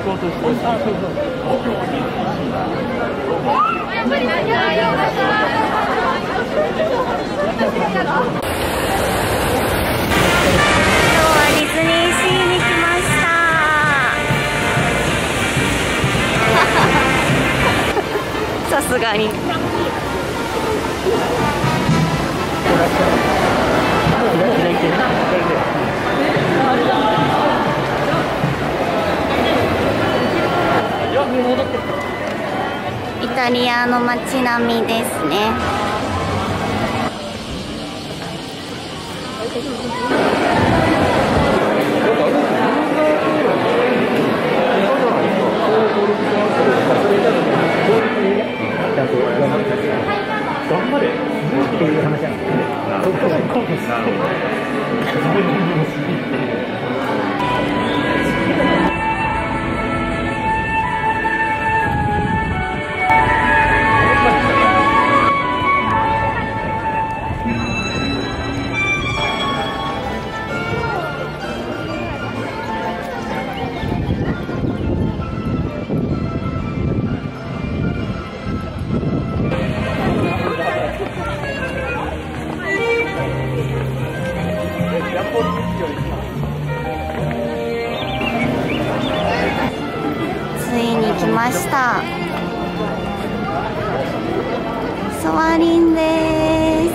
こうとして。あ、そうそう。 ディズニーシーに来ました。さすがに。イタリアの街並みですね。 頑張れっていう話なんですね。 ついに来ました。ソアリンです。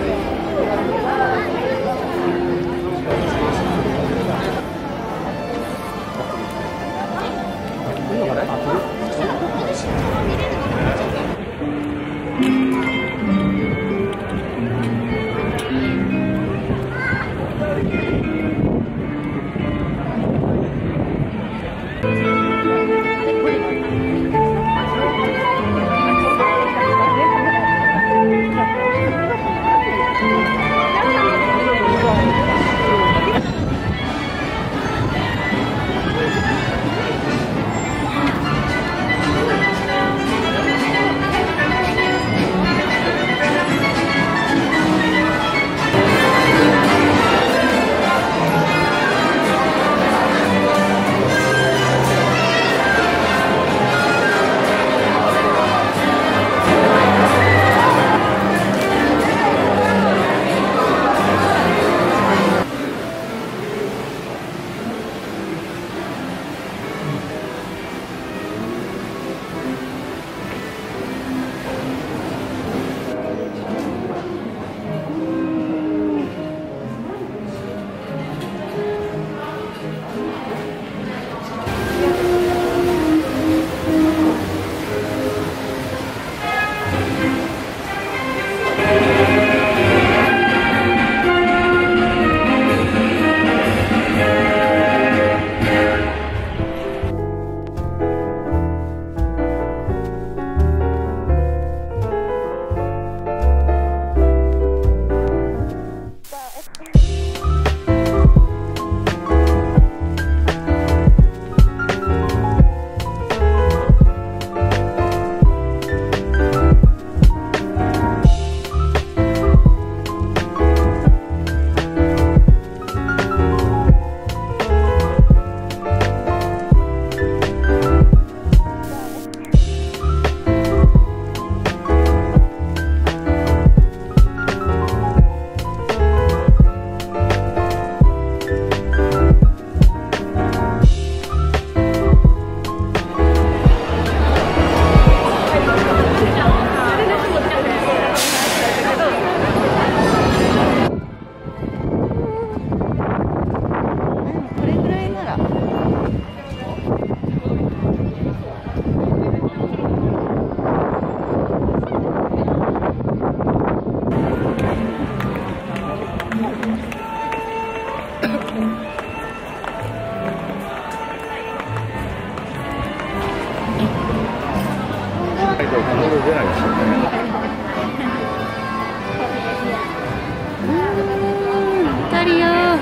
イタリア。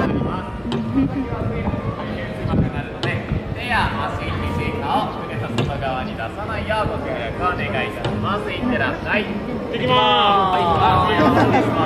手や足、肘、顔、胸と外側に出さないようご協力をお願いいたします。いってらっしゃい。行ってきまーす。取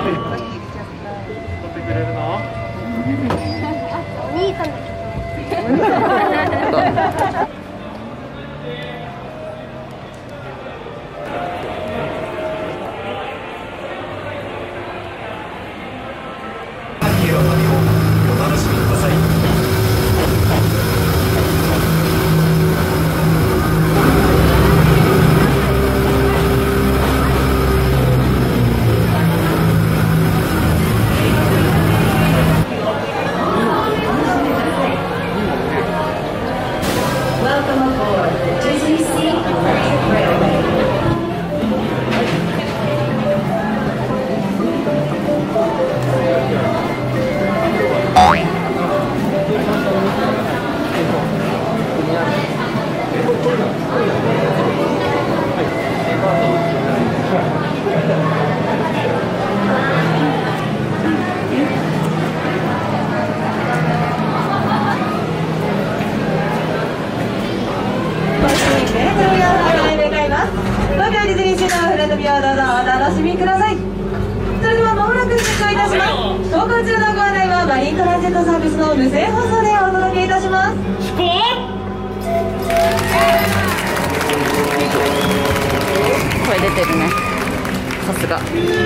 ってくれるの？お兄さんだけど。 声出てるね。さすが。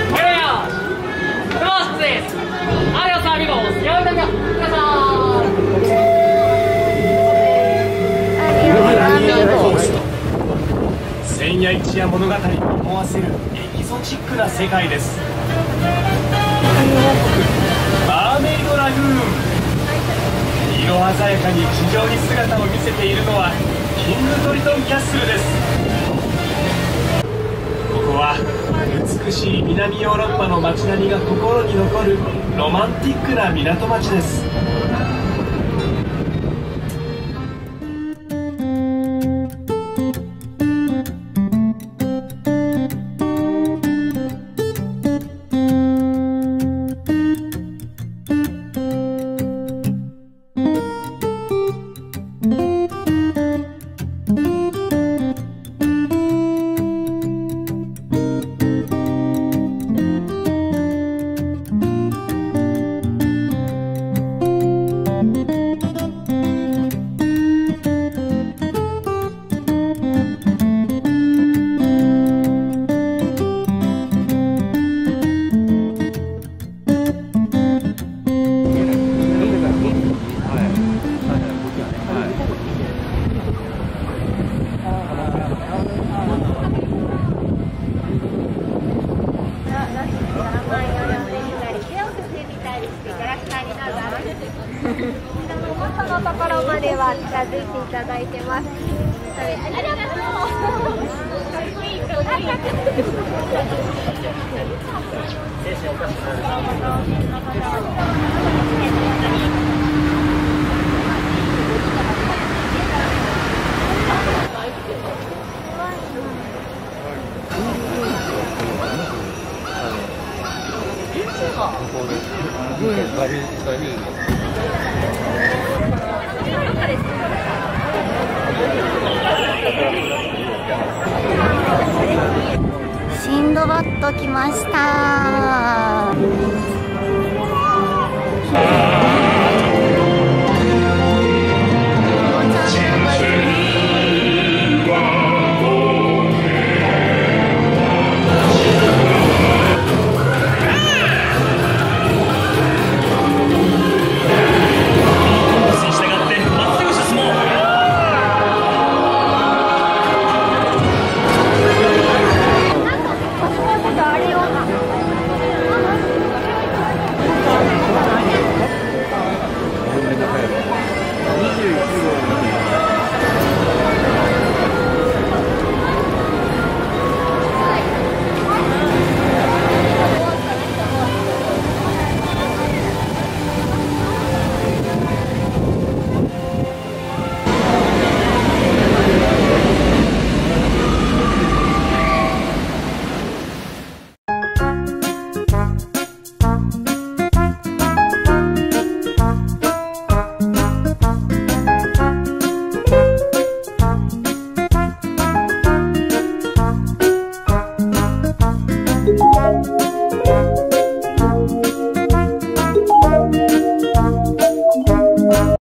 千夜一夜物語を思わせるエキゾチックな世界です。マーメイドラグーン、色鮮やかに地上に姿を見せているのはキングトリトンキャッスルです。ここは美しい南ヨーロッパの街並みが心に残るロマンティックな港町です。 のところまでは近づいていただいてます。ありがとシンドバッド来ました。